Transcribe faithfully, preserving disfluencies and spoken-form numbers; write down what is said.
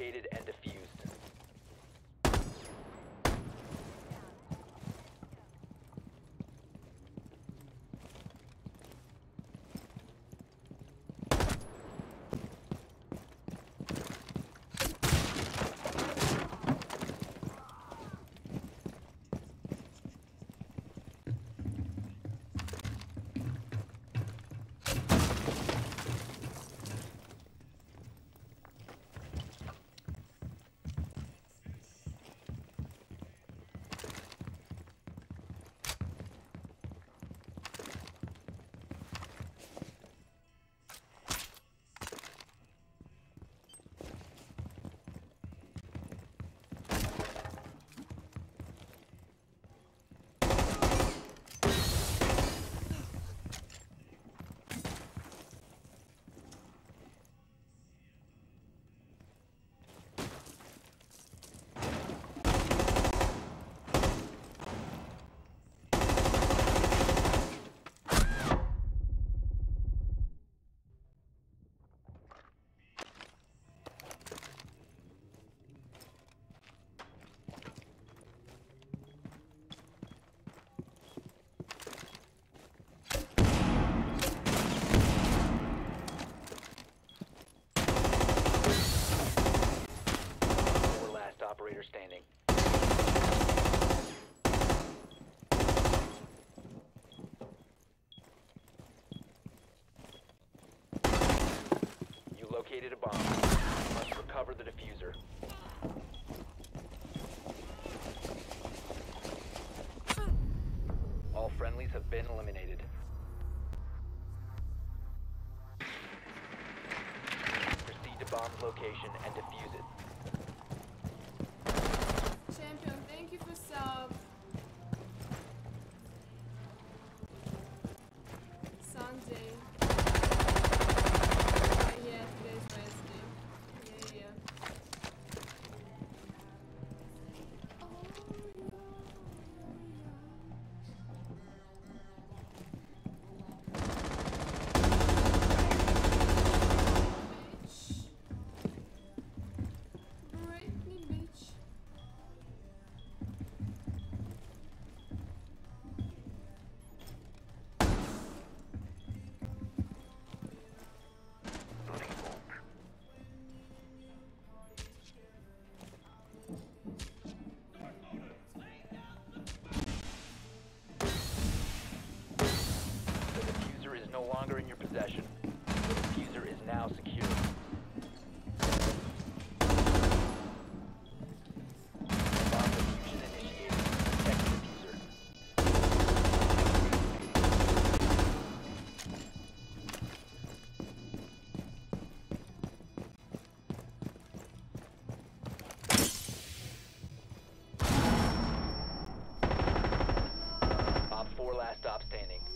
located and defused. Operator standing. You located a bomb. You must recover the diffuser. All friendlies have been eliminated. Proceed to bomb's location and defuse it. Champion, thank you for sub. Sunday. Uh, yeah, today's Wednesday. Yeah, yeah. Bitch. Break me, bitch. The diffuser is no longer in your possession. The diffuser is now secure. Bomb diffusion initiated. Protect the diffuser. Op four last stop standing.